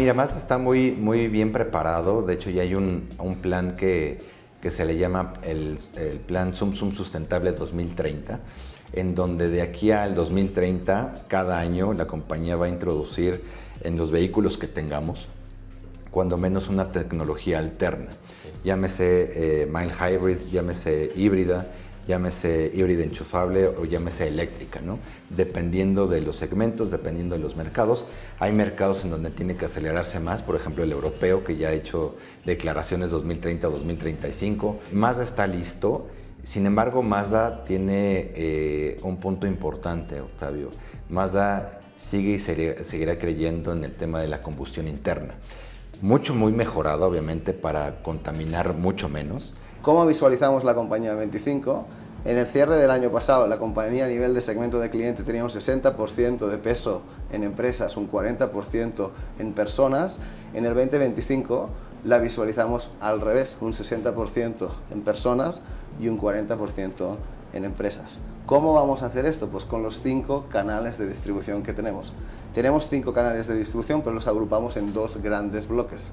Mira, Mazda está muy bien preparado. De hecho, ya hay un plan que se le llama el plan Zum Sustentable 2030, en donde de aquí al 2030, cada año la compañía va a introducir en los vehículos que tengamos, cuando menos una tecnología alterna. Llámese mild hybrid, llámese híbrida, llámese híbrida enchufable o llámese eléctrica, ¿no? Dependiendo de los segmentos, dependiendo de los mercados. Hay mercados en donde tiene que acelerarse más, por ejemplo el europeo, que ya ha hecho declaraciones 2030-2035. Mazda está listo. Sin embargo, Mazda tiene un punto importante, Octavio. Mazda sigue y seguirá creyendo en el tema de la combustión interna. Muy mejorada, obviamente, para contaminar mucho menos. ¿Cómo visualizamos la compañía 25? En el cierre del año pasado, la compañía a nivel de segmento de cliente tenía un 60% de peso en empresas, un 40% en personas. En el 2025 la visualizamos al revés, un 60% en personas y un 40% en empresas. ¿Cómo vamos a hacer esto? Pues con los 5 canales de distribución que tenemos. Tenemos 5 canales de distribución, pero los agrupamos en 2 grandes bloques.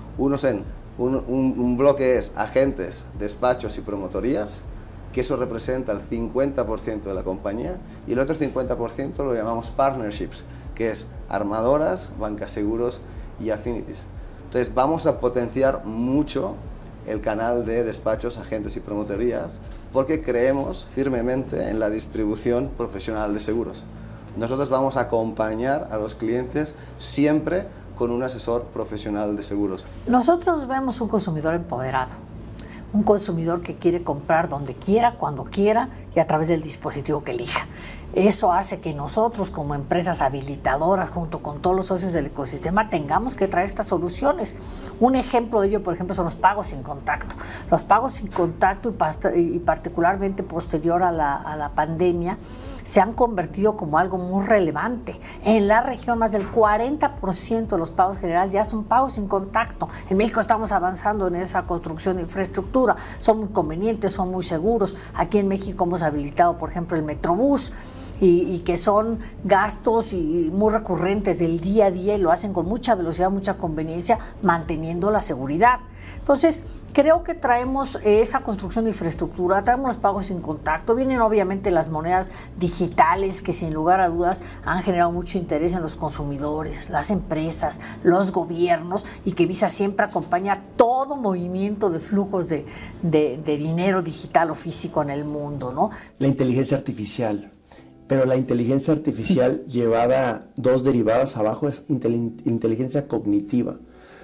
Un bloque es agentes, despachos y promotorías, que eso representa el 50% de la compañía, y el otro 50% lo llamamos partnerships, que es armadoras, bancas seguros y affinities. Entonces vamos a potenciar mucho el canal de despachos, agentes y promotorías, porque creemos firmemente en la distribución profesional de seguros. Nosotros vamos a acompañar a los clientes siempre con un asesor profesional de seguros. Nosotros vemos un consumidor empoderado, un consumidor que quiere comprar donde quiera, cuando quiera y a través del dispositivo que elija. Eso hace que nosotros, como empresas habilitadoras, junto con todos los socios del ecosistema, tengamos que traer estas soluciones. Un ejemplo de ello, por ejemplo, son los pagos sin contacto. Los pagos sin contacto y particularmente posterior a la pandemia se han convertido como algo muy relevante. En la región, más del 40% de los pagos generales ya son pagos sin contacto. En México estamos avanzando en esa construcción de infraestructura. Son muy convenientes, son muy seguros. Aquí en México hemos habilitado, por ejemplo, el Metrobús, y que son gastos muy recurrentes del día a día y lo hacen con mucha velocidad, mucha conveniencia, manteniendo la seguridad. Entonces, creo que traemos esa construcción de infraestructura, traemos los pagos sin contacto, vienen obviamente las monedas digitales que sin lugar a dudas han generado mucho interés en los consumidores, las empresas, los gobiernos, y que Visa siempre acompaña todo movimiento de flujos de dinero digital o físico en el mundo, ¿no? La inteligencia artificial. Pero la inteligencia artificial llevada 2 derivadas abajo es inteligencia cognitiva,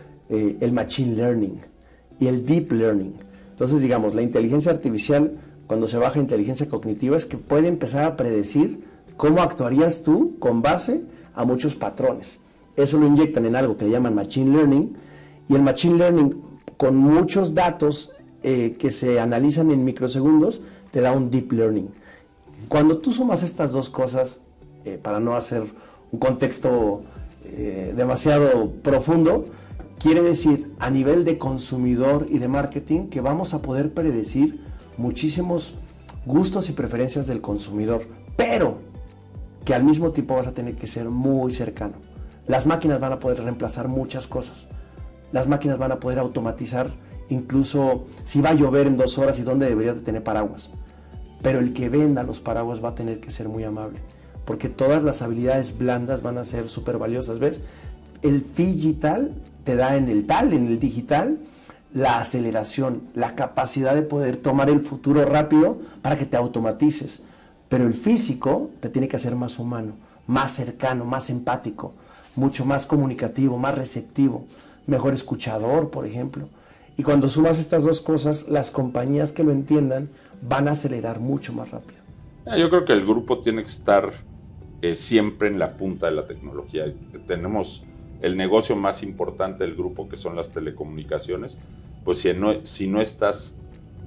el machine learning y el deep learning. Entonces, digamos, la inteligencia artificial, cuando se baja a inteligencia cognitiva, es que puede empezar a predecir cómo actuarías tú con base a muchos patrones. Eso lo inyectan en algo que le llaman machine learning, y el machine learning, con muchos datos que se analizan en microsegundos, te da un deep learning. Cuando tú sumas estas 2 cosas, para no hacer un contexto demasiado profundo, quiere decir a nivel de consumidor y de marketing que vamos a poder predecir muchísimos gustos y preferencias del consumidor, pero que al mismo tiempo vas a tener que ser muy cercano. Las máquinas van a poder reemplazar muchas cosas. Las máquinas van a poder automatizar incluso si va a llover en 2 horas y dónde deberías de tener paraguas. Pero el que venda los paraguas va a tener que ser muy amable, porque todas las habilidades blandas van a ser súper valiosas, ¿ves? El digital te da en el digital, la aceleración, la capacidad de poder tomar el futuro rápido para que te automatices. Pero el físico te tiene que hacer más humano, más cercano, más empático, mucho más comunicativo, más receptivo, mejor escuchador, por ejemplo. Y cuando sumas estas 2 cosas, las compañías que lo entiendan van a acelerar mucho más rápido. Yo creo que el grupo tiene que estar siempre en la punta de la tecnología. Tenemos el negocio más importante del grupo, que son las telecomunicaciones. Pues si no estás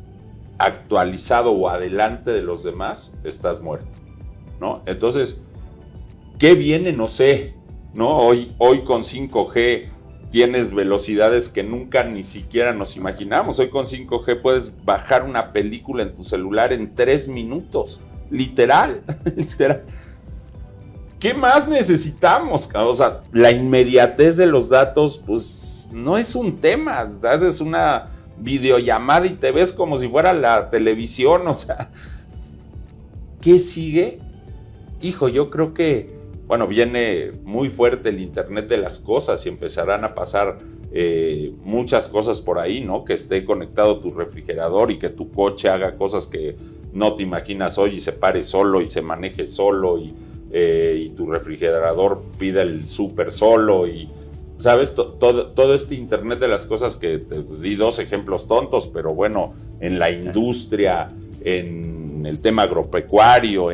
actualizado o adelante de los demás, estás muerto, ¿no? Entonces, ¿qué viene? No sé, ¿no? Hoy con 5G tienes velocidades que nunca ni siquiera nos imaginamos. Hoy con 5G puedes bajar una película en tu celular en 3 minutos. Literal, literal. ¿qué más necesitamos? O sea, la inmediatez de los datos, pues no es un tema. Haces una videollamada y te ves como si fuera la televisión, o sea, ¿qué sigue? Hijo, yo creo que, bueno, viene muy fuerte el Internet de las cosas y empezarán a pasar muchas cosas por ahí, ¿no? Que esté conectado tu refrigerador y que tu coche haga cosas que no te imaginas hoy y se pare solo y se maneje solo y tu refrigerador pida el súper solo y, ¿sabes? Todo este Internet de las cosas que te di dos ejemplos tontos, pero bueno, en la industria, en el tema agropecuario,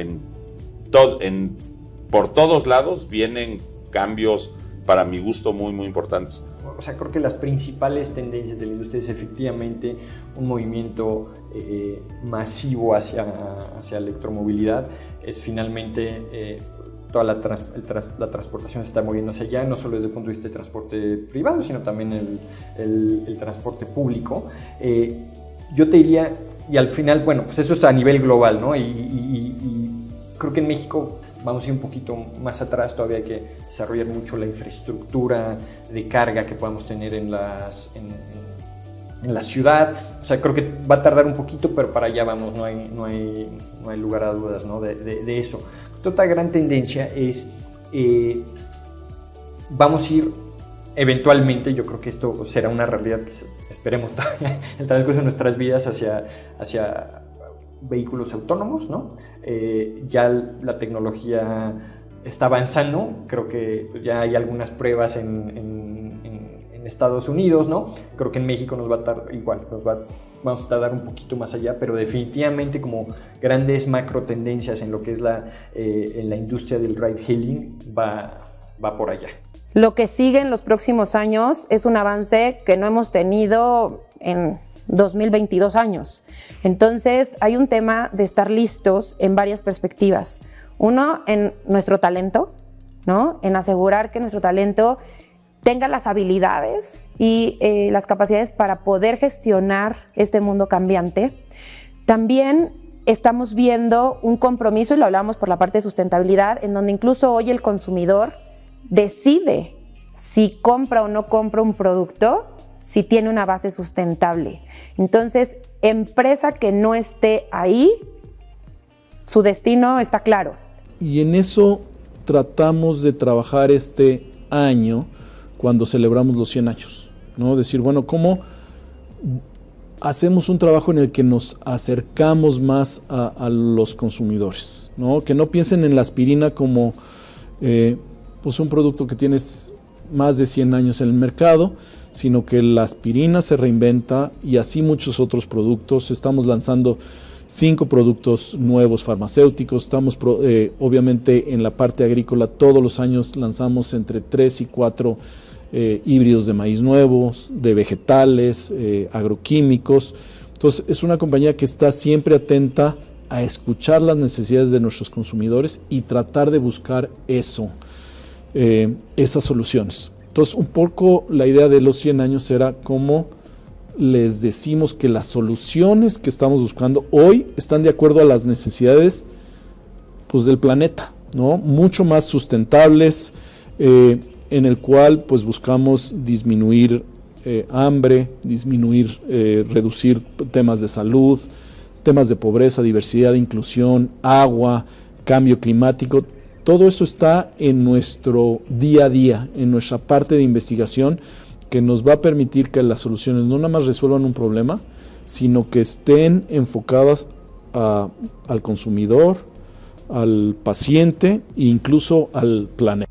por todos lados vienen cambios para mi gusto muy, muy importantes. O sea, creo que las principales tendencias de la industria es efectivamente un movimiento masivo hacia electromovilidad. Es finalmente toda la transportación se está moviendo hacia allá, no solo desde el punto de vista de transporte privado, sino también el transporte público. Yo te diría, y al final, bueno, pues eso está a nivel global, ¿no? Y creo que en México vamos a ir un poquito más atrás, todavía hay que desarrollar mucho la infraestructura de carga que podamos tener en la ciudad. O sea, creo que va a tardar un poquito, pero para allá vamos, no hay lugar a dudas, ¿no? de eso. Otra gran tendencia es, vamos a ir eventualmente, yo creo que esto será una realidad que esperemos todavía el transcurso de nuestras vidas hacia vehículos autónomos, ¿no? Ya la tecnología está avanzando, creo que ya hay algunas pruebas en Estados Unidos, ¿no? Creo que en México nos va a tardar igual, vamos a tardar un poquito más allá, pero definitivamente como grandes macro tendencias en lo que es en la industria del ride hailing va por allá. Lo que sigue en los próximos años es un avance que no hemos tenido en 2022 años. Entonces hay un tema de estar listos en varias perspectivas. Uno, en nuestro talento, ¿no? En asegurar que nuestro talento tenga las habilidades y las capacidades para poder gestionar este mundo cambiante. También estamos viendo un compromiso, y lo hablamos por la parte de sustentabilidad, en donde incluso hoy el consumidor decide si compra o no compra un producto, si tiene una base sustentable. Entonces, empresa que no esté ahí, su destino está claro. Y en eso tratamos de trabajar este año cuando celebramos los 100 años, ¿no? Decir, bueno, ¿cómo hacemos un trabajo en el que nos acercamos más a los consumidores, ¿no? Que no piensen en la aspirina como pues un producto que tienes más de 100 años en el mercado, sino que la aspirina se reinventa y así muchos otros productos. Estamos lanzando 5 productos nuevos farmacéuticos, estamos obviamente en la parte agrícola todos los años lanzamos entre 3 y 4 híbridos de maíz nuevos, de vegetales, agroquímicos. Entonces es una compañía que está siempre atenta a escuchar las necesidades de nuestros consumidores y tratar de buscar esas soluciones. Entonces un poco la idea de los 100 años era cómo les decimos que las soluciones que estamos buscando hoy están de acuerdo a las necesidades pues, del planeta, ¿no? Mucho más sustentables, en el cual pues, buscamos disminuir hambre, reducir temas de salud, temas de pobreza, diversidad, inclusión, agua, cambio climático. Todo eso está en nuestro día a día, en nuestra parte de investigación, que nos va a permitir que las soluciones no nada más resuelvan un problema, sino que estén enfocadas al consumidor, al paciente e incluso al planeta.